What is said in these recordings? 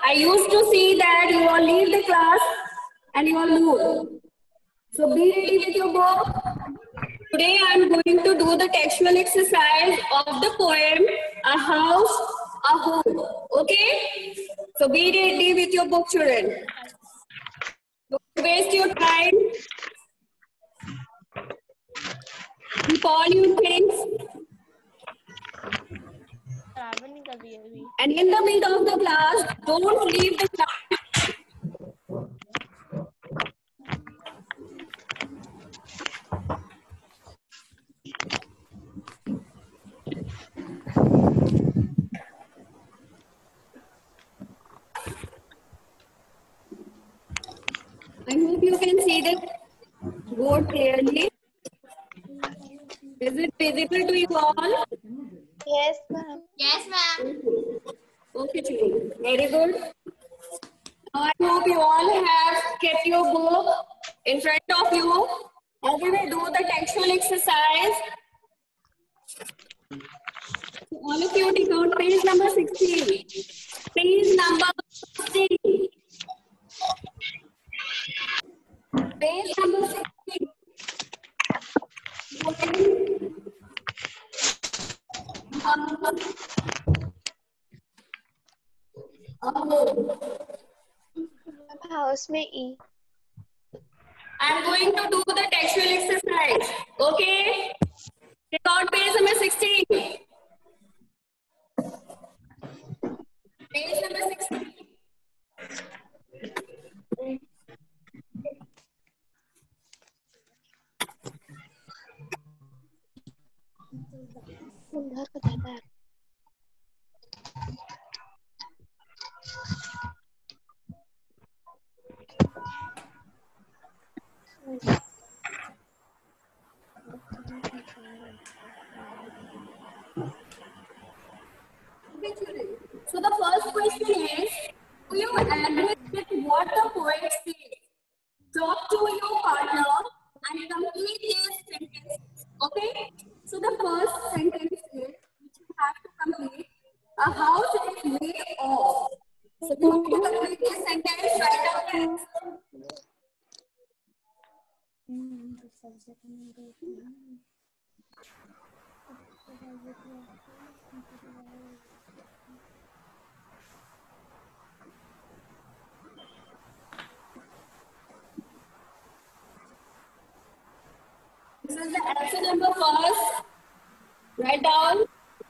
I used to see that you all leave the class and you all move. So be ready with your book. Today I am going to do the textual exercise of the poem A House, a Home. Okay? So be ready with your book, children. Don't waste your time. Keep all your things. And in the middle of the class, don't leave the class. I hope you can see the board clearly. Is it visible to you all? Yes, ma'am. Yes, ma'am. Okay, children. Very good. Now I hope you all have kept your book in front of you. Now we will do the textual exercise. So all of you take out page number 16. Page number 16. Page number 16. House में E. I'm going to do the textual exercise. Okay? Take out page number 16. Page number 16. उधर को जाता है. So the first question is, do you agree with what the poet says? Talk to your partner and complete these sentences. Okay? So the first sentence is, which you have to complete, a house is made of. So you have to complete this sentence, write down the answer. This is the answer number first. Write down.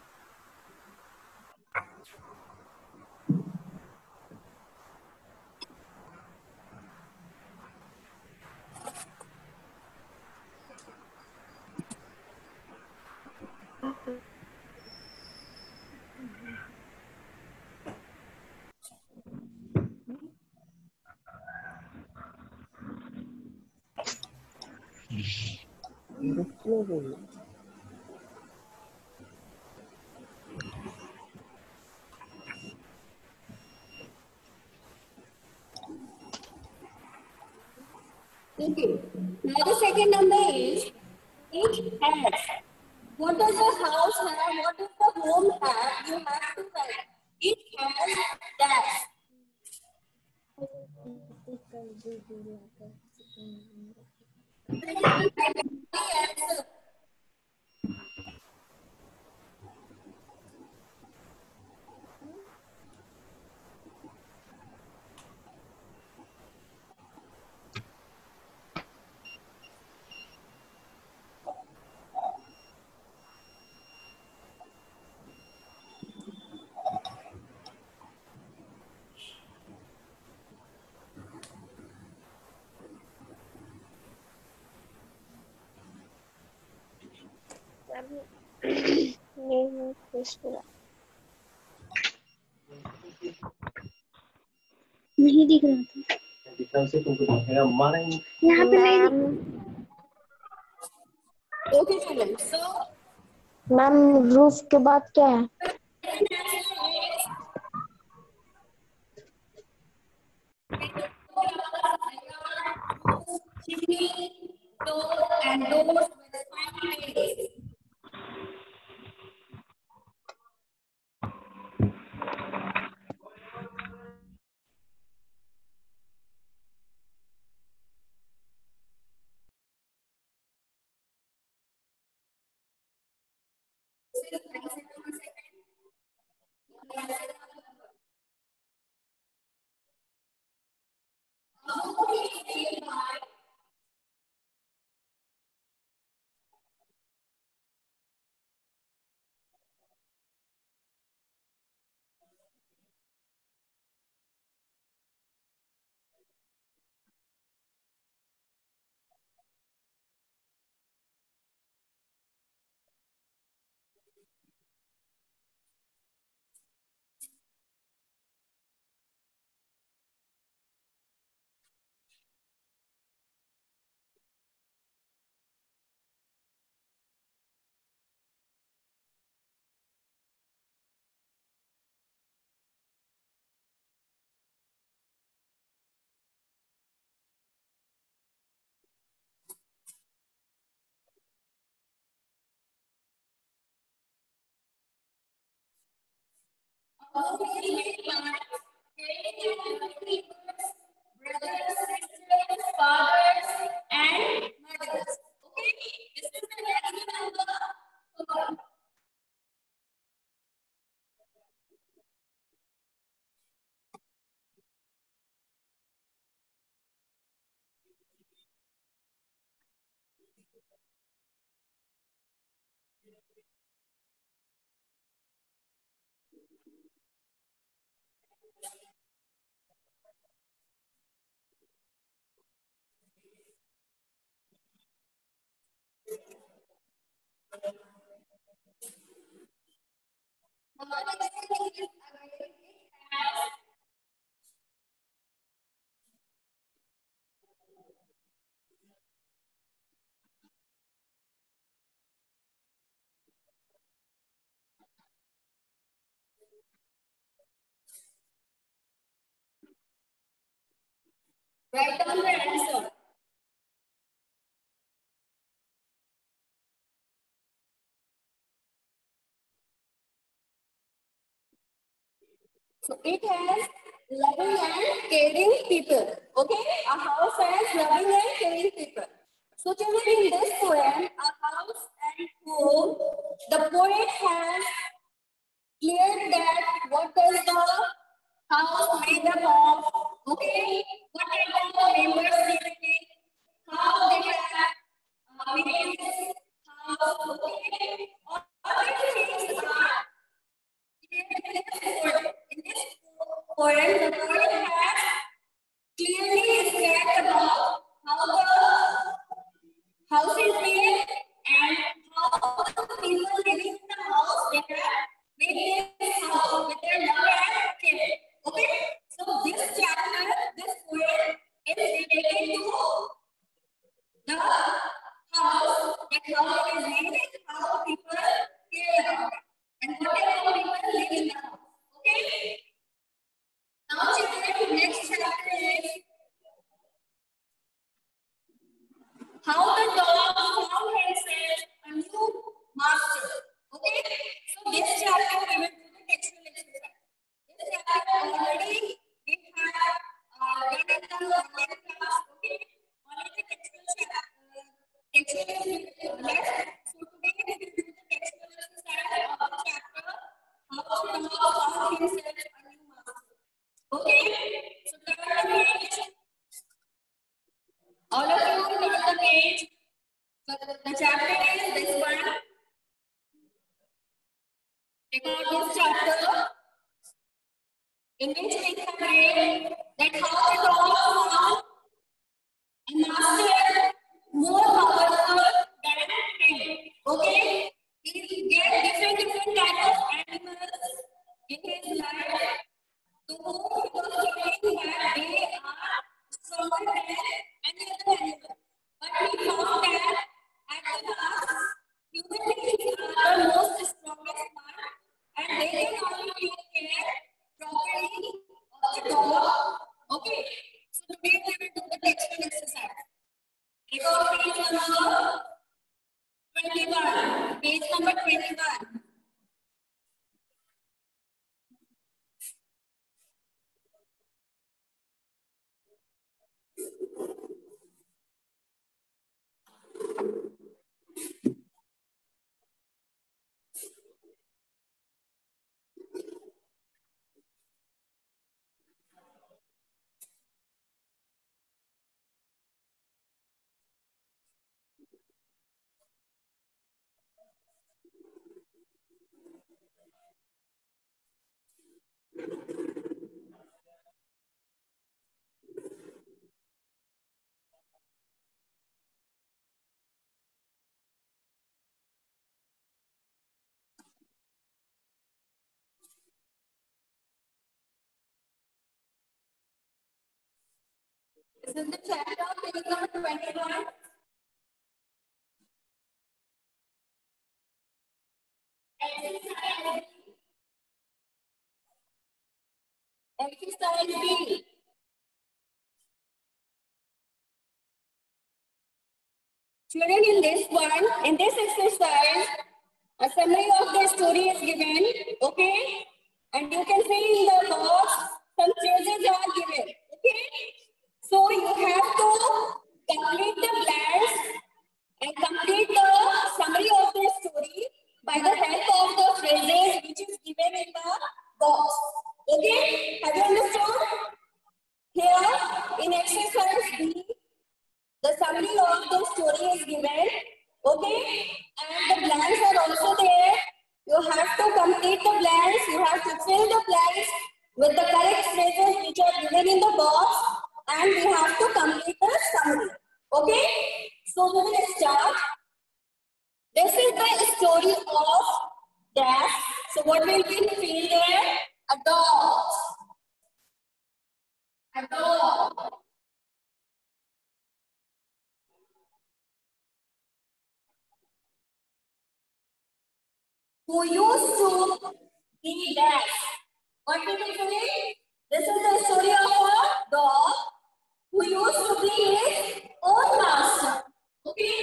Okay. Now the second number is, it has. What does the house have? What does the home have? You have to write. It has dash. Answer. नहीं पूछना. नहीं दिख रहा था. यहाँ पे नहीं. Okay, children. So, ma'am roof के बाद क्या है? chimney, door, and doors with spiny legs. Home is made by caring and loving brothers, sisters, fathers, and mothers. Okay, this is the value number 4. Write down the answer. So it has loving and caring people. Okay, a house has loving and caring people. So children, in this poem, a house and home, the poet has cleared that what does the house made up of? Okay, what type of members live in it? How they have made this house? Okay, all these things are in this poem, the poet has clearly described about how the house is made and how the people living in the house they have made this house with their love and care. Okay, so this chapter, this poem is related to the house, like how it is made and how people care about it, and what type of people live in the house. Okay. Now, children, next chapter is how the dog found himself a new master. Okay. So this chapter we will do the textual exercise. This chapter already we have done in the online class. Okay. Only the textual chapter. Textual is left. So today we will do the textual exercise of the chapter how the dog found himself a new master. Okay, so turn the page. All of you turn the page. So the chapter is this one. Take out this chapter in which we can read that how the dog found a master more powerful than him. Okay, he get different type of animals in his life. To whom he was telling that they are stronger than any other animal. But he found that at the last, human beings are the most strongest one and they can only take care properly of the dog. Okay, so today we will do the textual exercise. Take out page number 21. Page number 21. This is the chapter page number 21. Exercise B. Children, in this exercise, a summary of the story is given. Okay, And you can see in the box some phrases are given. Okay, so you have to complete the blanks and complete the summary of the story by the help of the phrases which is given in the box. Okay, have you understood? Here in exercise B, the summary of the story is given. Okay, and the blanks are also there. You have to complete the blanks. You have to fill the blanks with the correct phrases which are given in the box, and we have to complete the summary. Okay, so we will start. This is the story of Dash. So what will be feel there? A dog. A dog. Who used to be Dash. What will we say? This is the story of a dog who used to be his own master. Okay?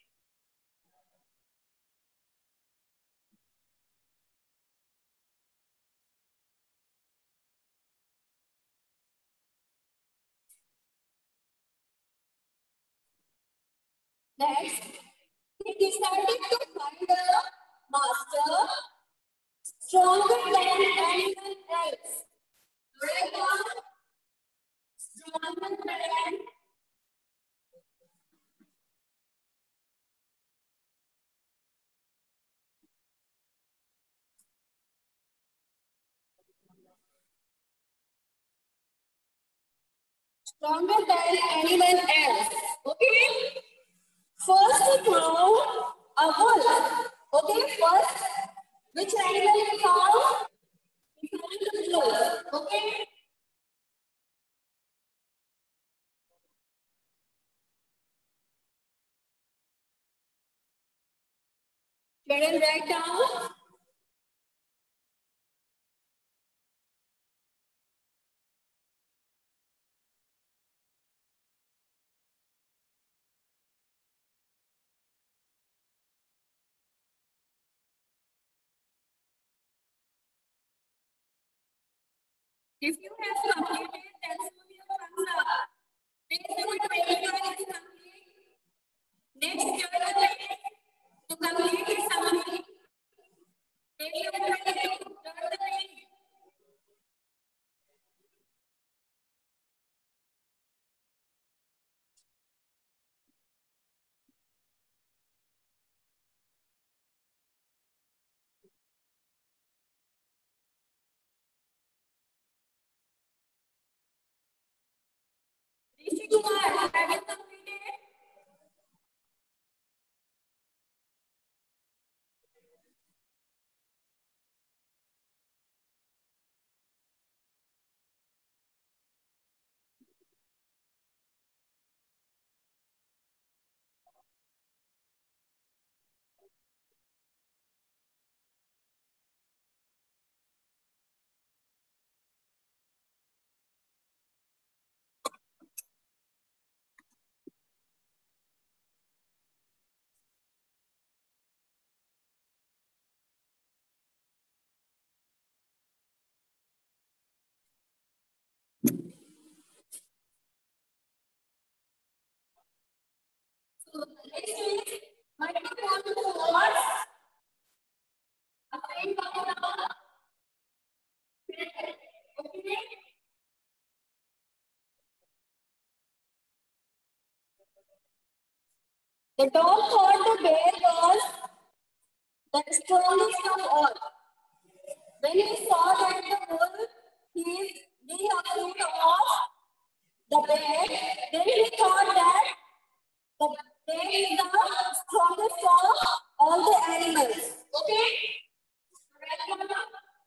Next, he decided to find a master stronger than anyone else. Right on? Stronger than anyone else. Okay? First he found a wolf. Okay, first, which animal he found? He found the wolf. Okay? Children, write down. If you have completed, then show your thumbs up. Next, number 25 is complete. Next, journal to complete his summary. Page number 22, turn the page. Rishi Kumar, have you completed? So, next is multiple words. A friend of the okay. The dog thought the bear was the strongest of all. When he saw that the wolf is being afraid of the bear, then he thought that the bear is the strongest of all the animals. Okay? Right now,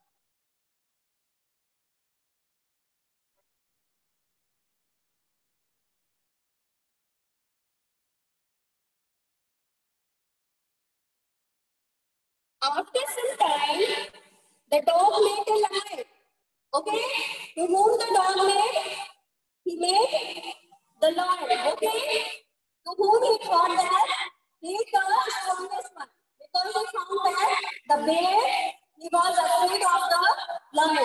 after some time, the dog made a lion. Okay? To whom the dog made? He made the lion. Okay? To whom he thought that he is the strongest one. Because he found that the bear, he was afraid of the lion.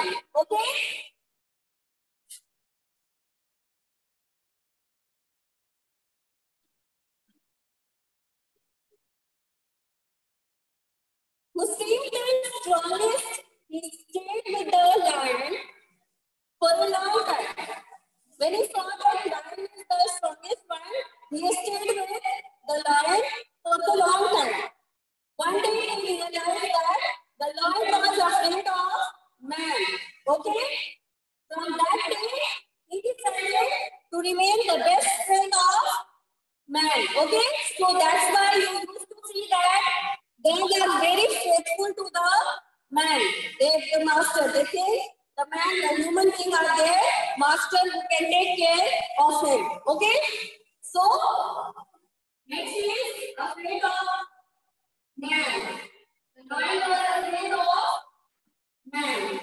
who seemed the strongest, he stayed with the lion for a long time. When he saw that lion is the strongest one, he stayed with the lion for a long time. One day he realized that the lion was afraid of man. Okay? From that day, he decided to remain the best friend of man. Okay? So that's why you used to see that they are very faithful to the man. The master. They think the man, the human being are their master who can take care of him. Okay? So, next is afraid of man. The lion was afraid of man.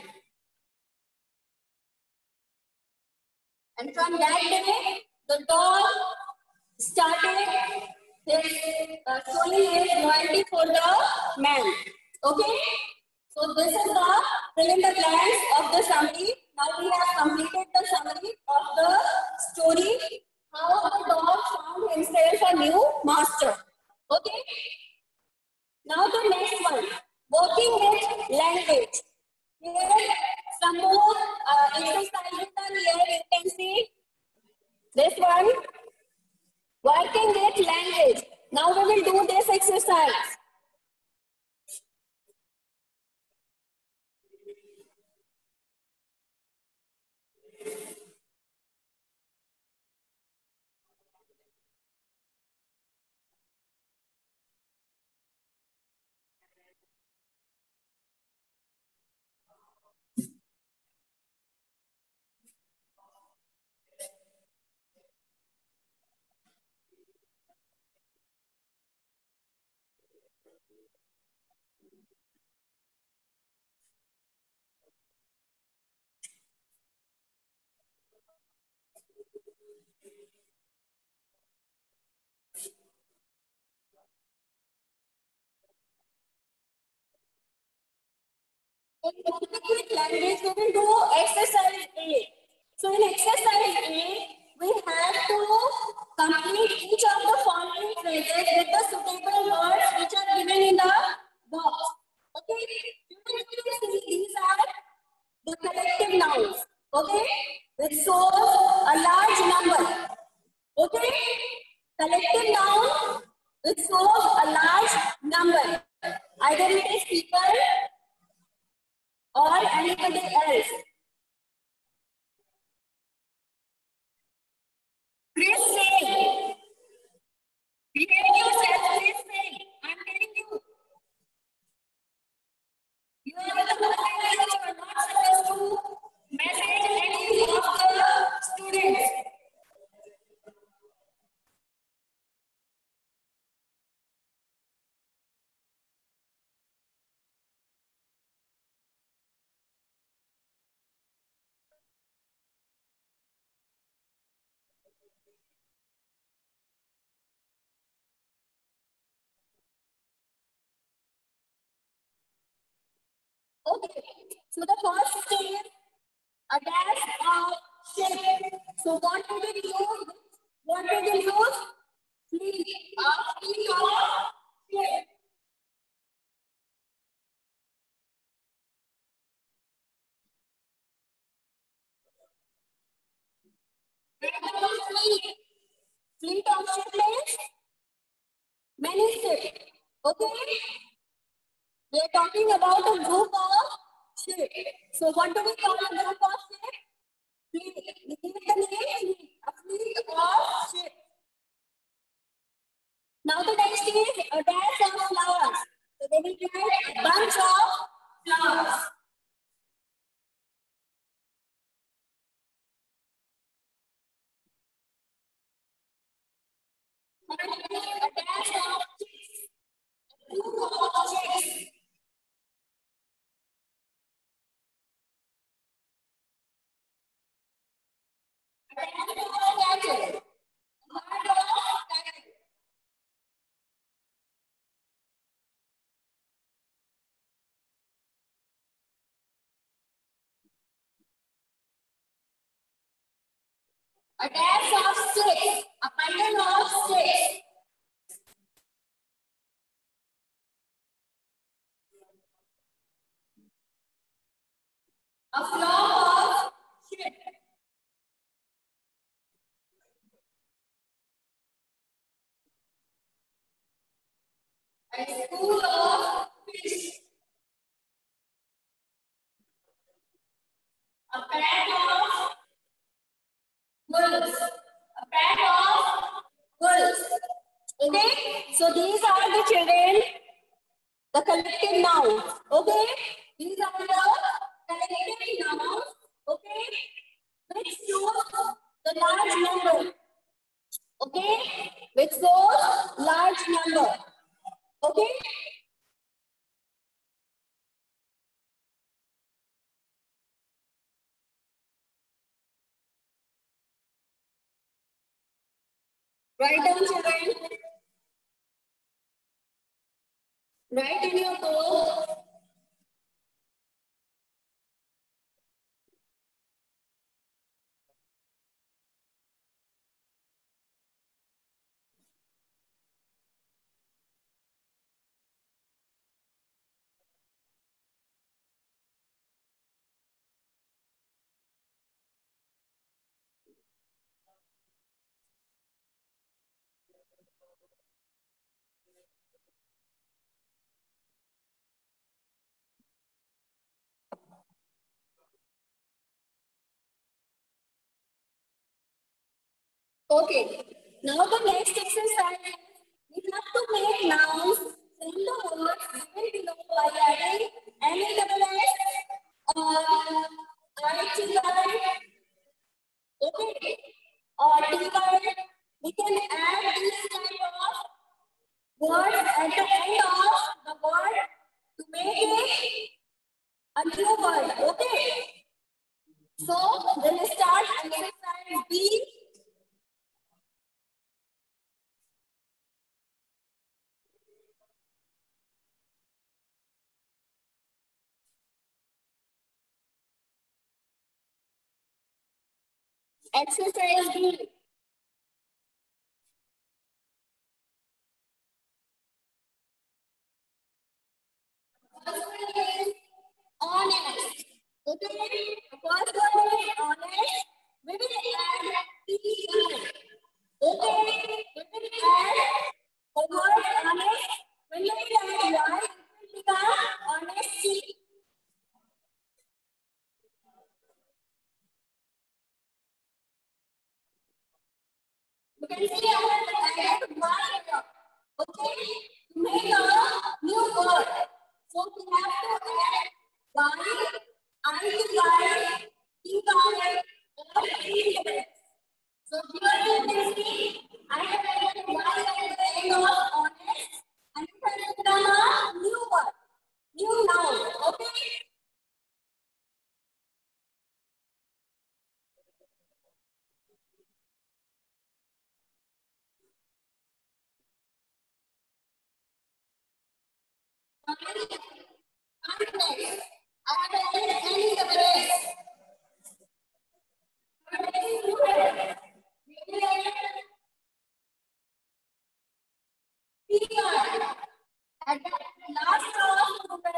And from that day, the dog started showing his loyalty for the man. Okay? So this is the fill in the blanks of the summary. Now we have completed the summary of the story. How the dog found himself a new master. Okay? Now the next one. Working with language. Here some more exercises are here. You can see this one. Working with language. Now we will do this exercise. In working with language, we will do exercise A. So in exercise A, we have to complete each of the following phrases with the suitable words which are given in the box. Okay? You can see these are the collective nouns. Okay? Which shows a large number. Okay? Collective noun which shows a large number. Either it is people or anybody else. Chris saying, behave yourself, Chris saying, I'm telling you. You are the moderator, you are not supposed to message any of the students. Okay, so the first thing is a dash of shape. So what did we use? What did we use? Fleet. A fleet of shape. Fleet. Fleet of shape means many shapes. Okay? We are talking about a group of shape. So what do we call a group of shape? Fleet. We give the name fleet. A fleet of shape. Now the next is a dash of flowers. So they will write a bunch of flowers. A dash of chicks. A group of chicks. A dash of cattle. A herd of cattle. A dash of sticks. A bundle of sticks. A flock of sheep. A school of fish. A pack of wolves. A pack of wolves. Okay? So these are the children, the collective nouns. Okay? These are the collective nouns. Okay? Which shows the large number. Okay? Which shows large number. Okay? Write down, children. Write in your book. Okay. Now the next exercise is we have to make nouns from the words given below by adding any double S or IT word. Okay. Or T word. We can add these type of words at the end of the word to make it a new word. Okay. So we'll start exercise B. Exercise B. First one is honest. Okay. The first one is honest. We will add ER. Okay. We will add the word honest. When we will add Y, it will become honesty. You can see I have added Y here. Okay. To make a new word. So we have to add Y, I-Y, E-Y, or E-Y. So here you can see I have added Y at the end of honest and it has become a new word, new noun. Okay? Kindness. I have added any double S. At the last of the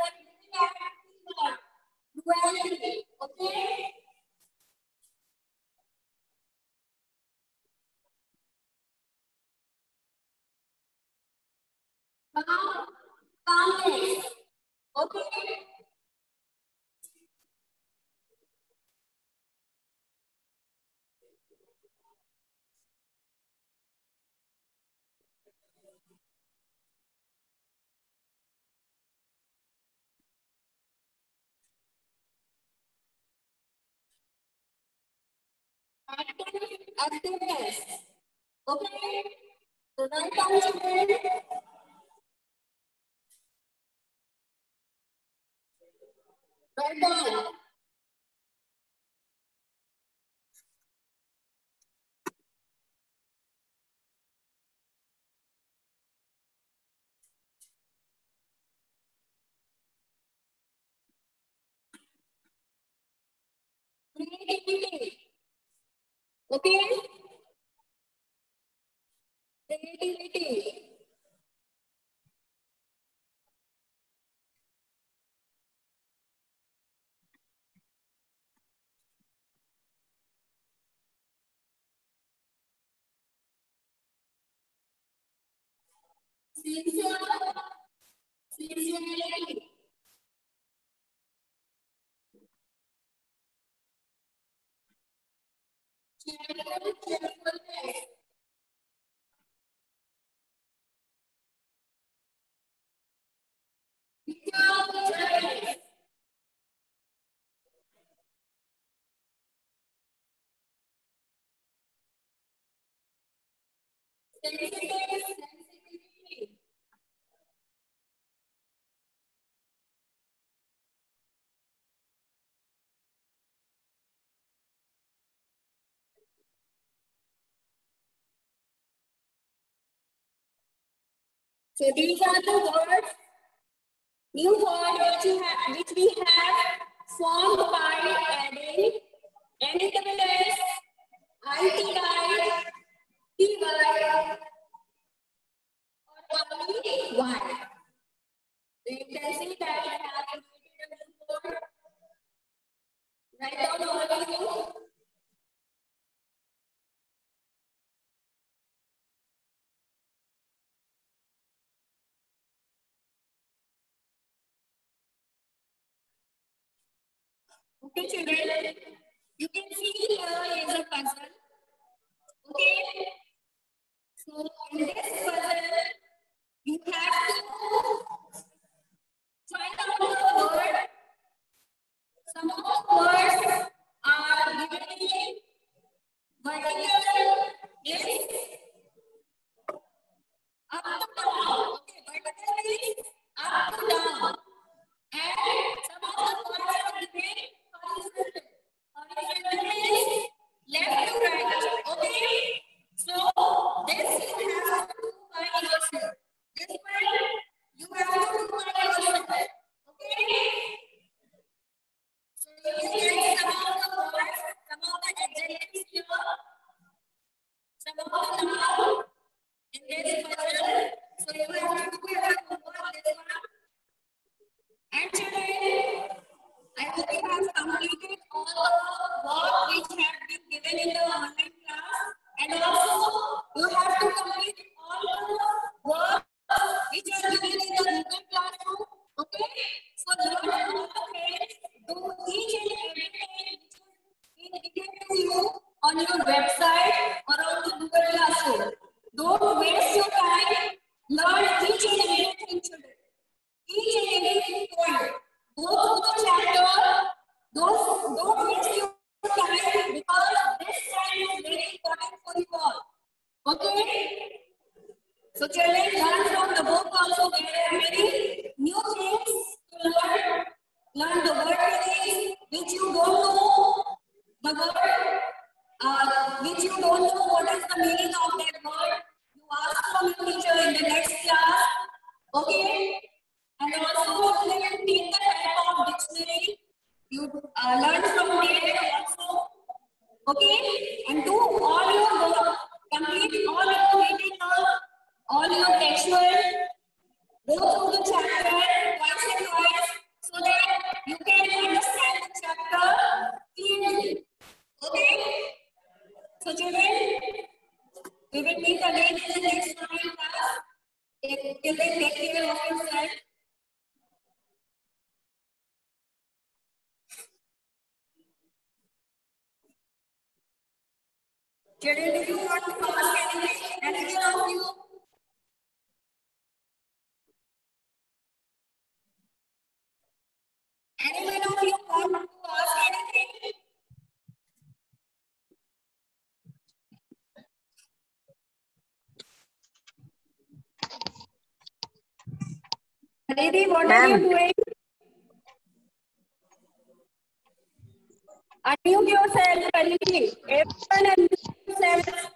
duality. Okay? Now, calmness. Okay? Activeness. Okay? So write down children. Write down. Creativity. Okay? Creativity. sincerity, cheerfulness, justice, sensitivity, so these are the words, new word which we have formed by adding NWS, ITI, TY, or only Y. So you can see that I have created a new word. Write down all of you. Okay, children, you can see here is a puzzle. Okay, so in this puzzle, you have to find out the word. Some of the words are given in vertical, yes, up to down. Okay, vertical is up to down. And some of the words are given horizontal. Horizontal is left to right. Okay, so this you have to do by yourself. This one you have to do by yourself. Okay. So you can get some of the words, some of the adjectives here, some of the nouns in this puzzle. So you have to do your homework this one. And children, I hope you have completed all the work which have been given in the online class, and also you have to complete all the work which are given in the Google Classroom. Okay? So learn all the things, do each and everything which is given to you on your website or on the Google Classroom. Don't waste your time. Learn each and everything, children. Each and every point. Go through the chapter. Don't waste your time because this time is very important for you all. Okay? So children, learn from the book also. There are many new things to learn. Learn the word meanings which you don't know. The word which you don't know what is the meaning of that word. You ask from your teacher in the next class. Okay? And also, you can take the type of dictionary. You learn from there also. Okay? And do all your work. Complete all your reading, all your textual. Go through the chapter once and twice so that you can understand the chapter clearly. Okay? So, children, we will meet again in the next online class. Till then, take care of yourself. Children, do you want to ask anything? Anything of you? Anyone of you want to ask anything? Aditi, what are you doing? Unmute yourself, Aditi. Everyone unmute yourself.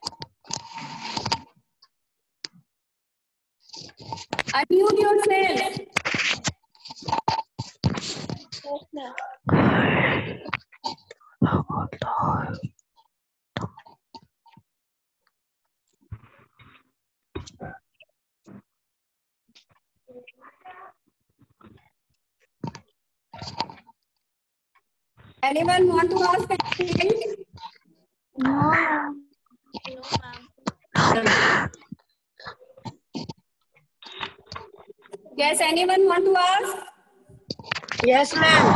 Unmute yourself. Yes, ma'am. Anyone want to ask anything? No, ma'am. No, ma'am. Yes, anyone want to ask? Yes ma'am.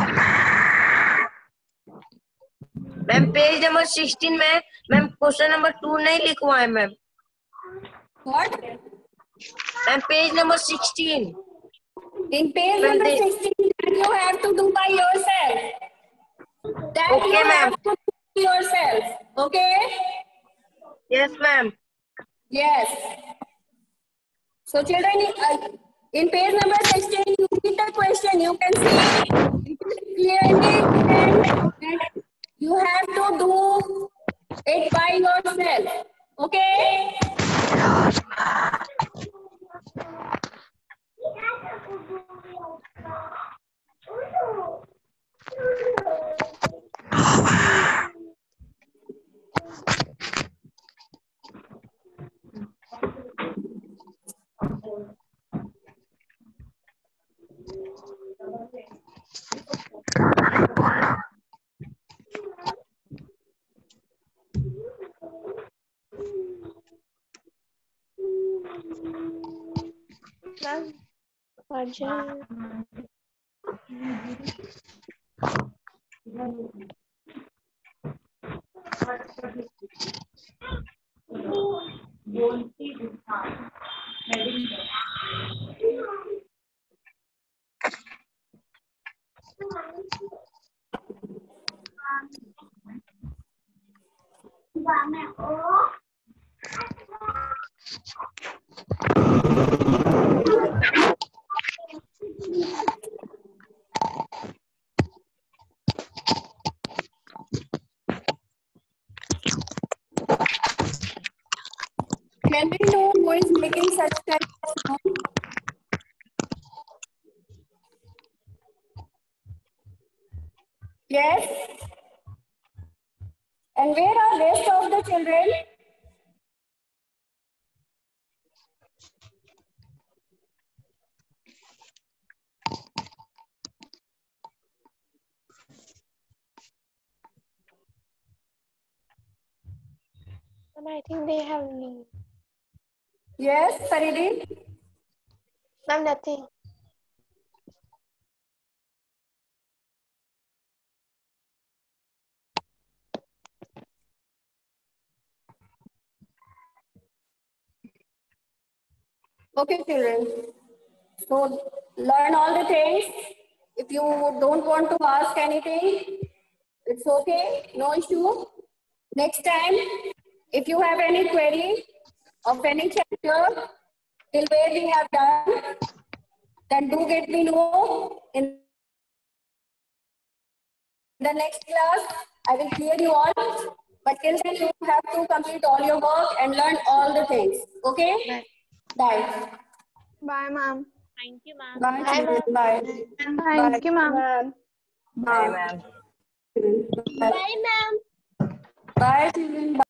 Ma'am page number 16 में ma'am question number 2 नहीं लिखवाए ma'am. What? Ma'am page number 16। In page Ma'am, number this- 16, that you have to do by yourself. That Okay, you ma'am. have to do by yourself. Okay? Yes ma'am. Yes. So children, in page number 16, you read the question. You can see it is clearly written that you have to do it by yourself. Okay? Ma'am Arjun Can we know who is making such kind of sound? Yes. And where are rest of the children? Ma'am I think they have leave Yes, Faridi. Ma'am nothing Okay, children. So learn all the things. If you don't want to ask anything, it's okay, no issue. Next time, if you have any query of any chapter till where we have done, then do get me know in the next class. I will clear you all. But till then, you have to complete all your work and learn all the things. Okay? Bye. Bye, ma'am. Thank you ma'am Bye, children. Bye. Thank you, ma'am. Bye ma'am. Bye. Bye ma'am Bye, children.